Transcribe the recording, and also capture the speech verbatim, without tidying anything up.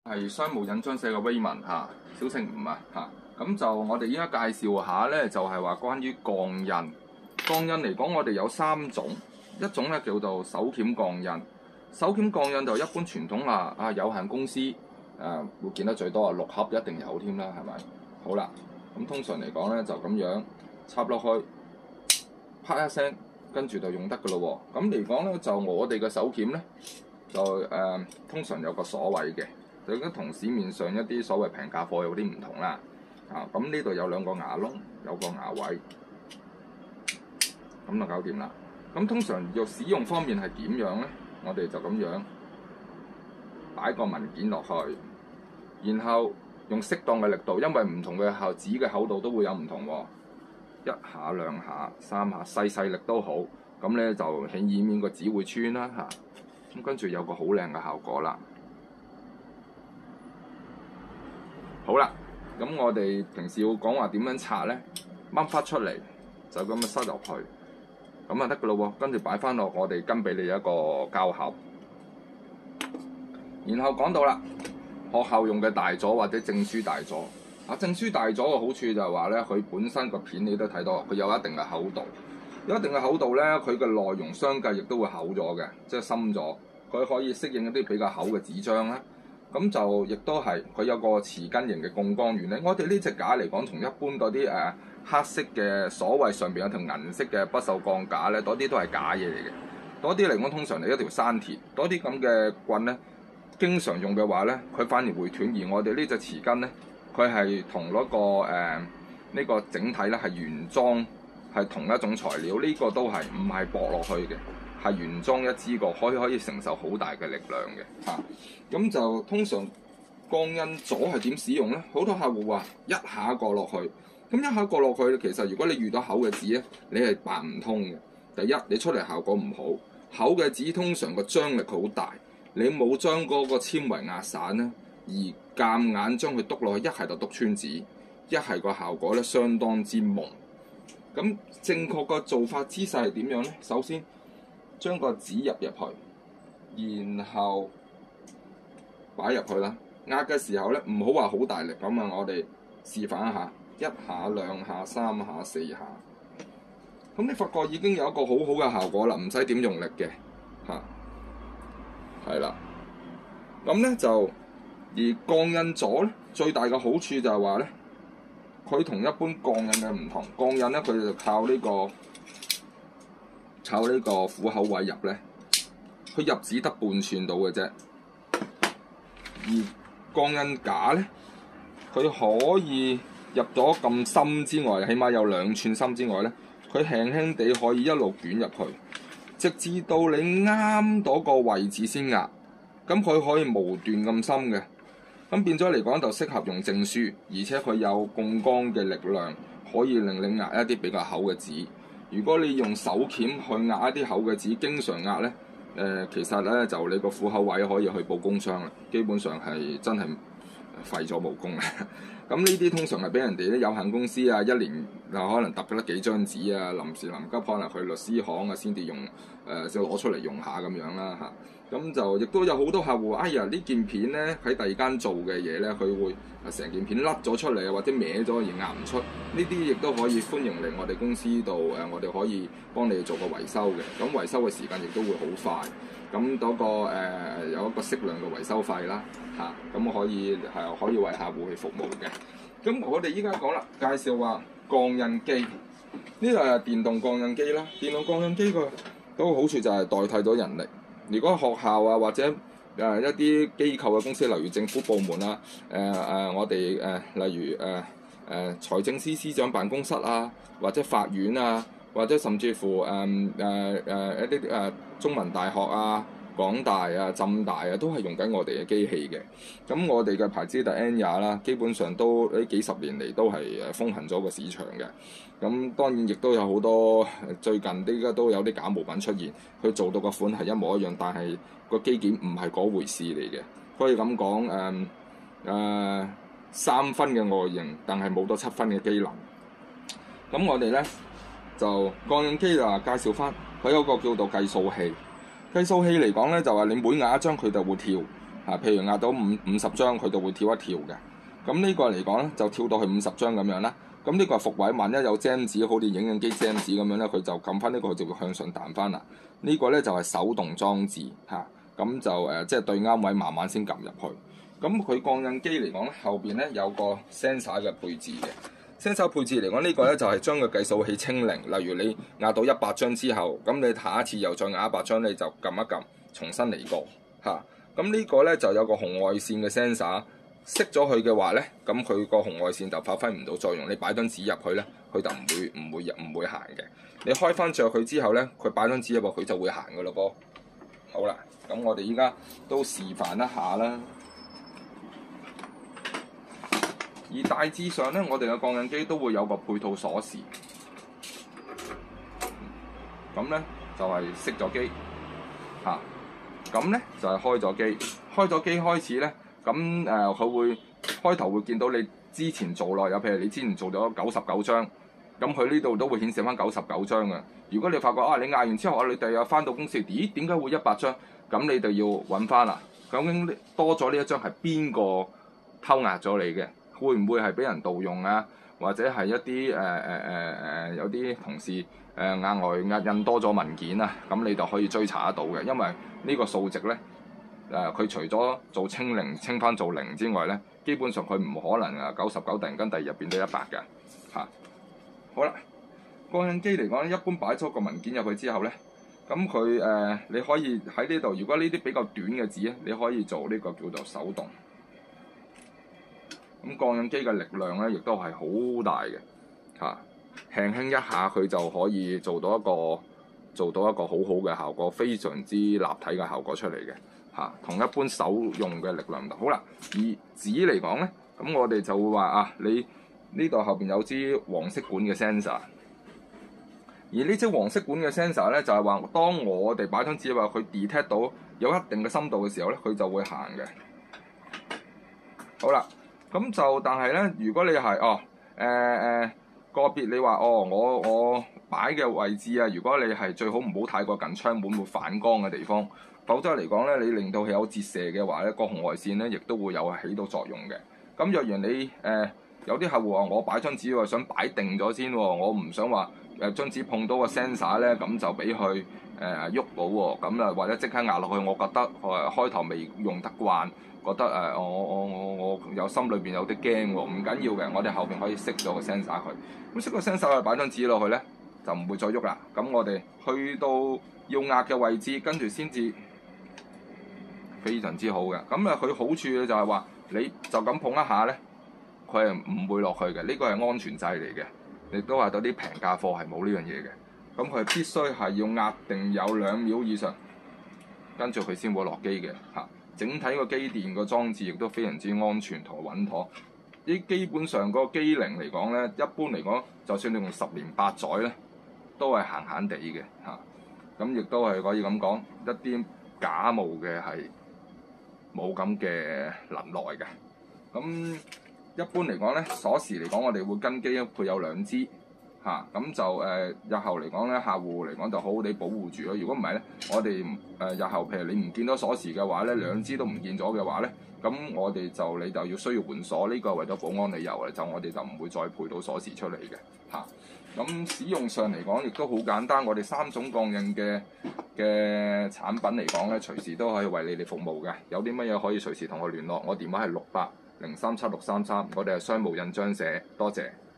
係商務印章社嘅威文嚇，小姓吳啊嚇。咁就我哋依家介紹下咧，就係話關於鋼印。鋼印嚟講，我哋有三種，一種咧叫做手鉗鋼印。手鉗鋼印就一般傳統啦，啊有限公司誒、呃、會見得最多啊，六盒一定有添啦，係咪？好啦，咁通常嚟講咧就咁樣插落去，啪一聲，跟住就用得噶咯喎。咁嚟講咧，就我哋嘅手鉗咧，就誒、呃、通常有個鎖位嘅，就跟同市面上一啲所謂平價貨有啲唔同啦。啊，咁呢度有兩個牙窿，有個牙位，咁就搞掂啦。咁通常要使用方面係點樣咧？我哋就咁樣擺個文件落去，然後用適當嘅力度，因為唔同嘅厚紙嘅厚度都會有唔同喎。一下、兩下、三下，細細力都好。咁咧就以免個紙會穿啦嚇。咁跟住有個好靚嘅效果啦。好啦。咁我哋平時要講話點樣拆咧，掹翻出嚟就咁樣塞入去，咁就得噶咯喎。跟住擺翻落我哋跟俾你一個膠盒，然後講到啦，學校用嘅大咗或者證書大咗啊，證書大咗嘅好處就係話咧，佢本身個片你都睇到，佢有一定嘅厚度，有一定嘅厚度咧，佢嘅內容相繼亦都會厚咗嘅，即係深咗，佢可以適應一啲比較厚嘅紙張啦。咁就亦都係佢有個匙羹形嘅槓桿原理。我哋呢隻架嚟講，同一般嗰啲誒黑色嘅所謂上邊有條銀色嘅不鏽鋼架咧，嗰啲都係假嘢嚟嘅。嗰啲嚟講，通常係一條生鐵，嗰啲咁嘅棍咧，經常用嘅話咧，佢反而會斷。而我哋呢隻匙羹咧，佢係同嗰個誒呢、呃呢個整體咧係原裝，係同一種材料。呢、呢個都係唔係駁落去嘅。係原裝一支個，可以可以承受好大嘅力量嘅嚇。咁、啊、就通常鋼印咗係點使用咧？好多客戶話一下過落去，咁一下過落去，其實如果你遇到厚嘅紙咧，你係拔唔通嘅。第一，你出嚟效果唔好，厚嘅紙通常個張力好大，你冇將嗰個纖維壓散咧，而夾硬將佢篤落去，一係就篤穿紙，一係個效果咧相當之朦。咁正確個做法姿勢係點樣咧？首先，將個紙入入去，然後擺入去啦。壓嘅時候咧，唔好話好大力咁啊！我哋示範一下，一下、兩下、三下、四下。咁你發覺已經有一個好好嘅效果啦，唔使點用力嘅嚇，係啦。咁咧就而鋼印咗咧，最大嘅好處就係話咧，佢同一般鋼印嘅唔同。鋼印咧，佢就靠呢個。靠呢個虎口位入咧，佢入紙得半寸到嘅啫。而鋼印架咧，佢可以入咗咁深之外，起碼有兩寸深之外咧，佢輕輕地可以一路捲入去，直至到你啱到個位置先壓。咁佢可以無斷咁深嘅，咁變咗嚟講就適合用證書，而且佢有槓桿嘅力量，可以令你壓一啲比較厚嘅紙。如果你用手鉗去壓一啲厚嘅紙，經常壓咧，誒、呃、其實咧就你個虎口位可以去報工傷啦，基本上係真係廢咗無功啦。咁呢啲通常係俾人哋啲有限公司啊，一年就可能揼得幾張紙啊，臨時臨急可能去律師行啊先至用，誒就攞出嚟用下咁樣啦嚇。咁就亦都有好多客戶，哎呀呢件片咧喺第二間做嘅嘢咧，佢會成件片甩咗出嚟啊，或者歪咗而壓唔出，呢啲亦都可以歡迎嚟我哋公司度誒，我哋可以幫你做個維修嘅。咁維修嘅時間亦都會好快。咁嗰、那個、呃、有一個適量嘅維修費啦嚇，咁、啊、可以係可以為客戶去服務嘅。咁我哋依家講啦，介紹話鋼印機，呢個係電動鋼印機啦。電動鋼印機個嗰個好處就係代替咗人力。如果學校啊或者誒、呃、一啲機構嘅公司，例如政府部門啊，誒、呃、誒、呃、我哋誒、呃、例如誒誒、呃呃、財政司司長辦公室啊，或者法院啊，或者甚至乎誒誒誒一啲誒、呃、中文大學啊、港大啊、浸大啊，都係用緊我哋嘅機器嘅。咁我哋嘅牌子就 Enya 啦，基本上都呢幾十年嚟都係誒風行咗個市場嘅。咁當然亦都有好多最近啲家都有啲假冒品出現，佢做到個款係一模一樣，但係個機件唔係嗰回事嚟嘅。可以咁講誒誒三分嘅外形，但係冇到七分嘅機能。咁我哋咧就鋼印機就話介紹翻，佢有個叫做計數器。計數器嚟講咧，就話你每壓一張佢就會跳， 嚇、啊，譬如壓到五五十張，佢就會跳一跳嘅。咁呢個嚟講咧，就跳到去五十張咁樣啦。咁呢個係伏位，萬一有 jam 紙，好似影印機 jam 紙咁樣咧，佢就撳翻呢個，佢就會向上彈翻啦。這個、呢個咧就係、是、手動裝置嚇，咁、啊、就誒即係對啱位，慢慢先撳入去。咁佢鋼印機嚟講咧，後邊咧有個 sensor 嘅配置嘅。sensor 配置嚟講，這個、呢個咧就係、是、將個計數器清零。例如你壓到一百張之後，咁你下一次又再壓一百張，你就撳一撳，重新嚟過嚇。咁、啊、呢個咧就有個紅外線嘅 sensor。熄咗佢嘅話咧，咁佢個紅外線就發揮唔到作用。你擺張紙入去咧，佢就唔會唔會唔會行嘅。你開翻着佢之後咧，佢擺張紙入去，佢就會行噶咯噃。好啦，咁我哋依家都示範一下啦。而大致上咧，我哋嘅鋼印機都會有個配套鎖匙。咁咧就係熄咗機，嚇。咁咧就係、是、開咗機，開咗機開始咧。咁誒，佢、呃、會開頭會見到你之前做落，有譬如你之前做咗九十九張，咁佢呢度都會顯示翻九十九張嘅。如果你發覺啊，你壓完之後，你第日翻到公司，咦？點解會一百張？咁你就要揾翻啦。究竟多咗呢一張係邊個偷壓咗你嘅？會唔會係俾人盜用啊？或者係一啲誒誒誒誒有啲同事誒額外壓印多咗文件啊？咁你就可以追查得到嘅，因為呢個數值咧。誒佢、呃、除咗做清零清翻做零之外咧，基本上佢唔可能啊九十九突然間第二日變到一百嘅嚇。好啦，鋼印機嚟講，一般擺咗個文件入去之後咧，咁佢誒你可以喺呢度，如果呢啲比較短嘅紙咧，你可以做呢個叫做手動。咁鋼印機嘅力量咧，亦都係好大嘅嚇、啊，輕輕一下佢就可以做到一個做到一個好好嘅效果，非常之立體嘅效果出嚟嘅。嚇，同一般手用嘅力量唔同。好啦，而紙嚟講咧，咁我哋就會話啊，你呢度後邊有支黃色管嘅 sensor，而呢支黃色管嘅 sensor 咧，就係、是、話當我哋擺張紙話佢 detect 到有一定嘅深度嘅時候咧，佢就會行嘅。好啦，咁就但係咧，如果你係哦誒誒、呃呃、個別你話哦，我我擺嘅位置啊，如果你係最好唔好太過近窗門會反光嘅地方。否則嚟講咧，你令到佢有折射嘅話咧，個紅外線咧亦都會有起到作用嘅。咁若然你誒、呃、有啲客戶話我擺張紙話想擺定咗先喎，我唔想話誒張紙碰到個 sensor 咧，咁就俾佢誒喐到喎。咁啊或者即刻壓落去，我覺得誒、呃、開頭未用得慣，覺得誒、呃、我我我我有心裏邊有啲驚喎。唔緊要嘅，我哋後邊可以熄咗個 sensor 佢。咁熄個 sensor 去擺張紙落去咧，就唔會再喐啦。咁我哋去到要壓嘅位置，跟住先至。非常之好嘅，咁啊佢好處咧就係話，你就咁碰一下咧，佢係唔會落去嘅，呢個係安全掣嚟嘅，亦都話到啲平價貨係冇呢樣嘢嘅，咁佢必須係要壓定有兩秒以上，跟住佢先會落機嘅嚇。整體個機電個裝置亦都非常之安全同穩妥，啲基本上個機齡嚟講咧，一般嚟講，就算你用十年八載咧，都係閒閒地嘅嚇。咁亦都係可以咁講，一啲假冒嘅係。冇咁嘅能耐嘅，咁一般嚟講咧，鎖匙嚟講，我哋會跟機配有兩支嚇，咁、啊、就誒、呃、日後嚟講咧，客戶嚟講就好好地保護住咯。如果唔係咧，我哋誒、呃、日後譬如你唔見到鎖匙嘅話咧，兩支都唔見咗嘅話咧，咁我哋就你就要需要換鎖，呢、這個為咗保安理由嘅，就我哋就唔會再配到鎖匙出嚟嘅嚇。咁、啊、使用上嚟講，亦都好簡單。我哋三種鋼印嘅嘅產品嚟講咧，隨時都可以為你哋服務嘅。有啲乜嘢可以隨時同我聯絡，我電話係六八零三七六三三，我哋係商務印章社，多謝。